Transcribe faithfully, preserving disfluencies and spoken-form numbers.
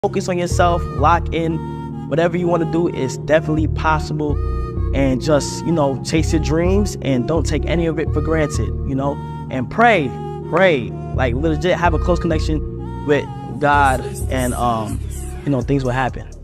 Focus on yourself, lock in. Whatever you want to do is definitely possible. And just, you know, chase your dreams and don't take any of it for granted, you know, and pray, pray, like legit have a close connection with God, and, um, you know, things will happen.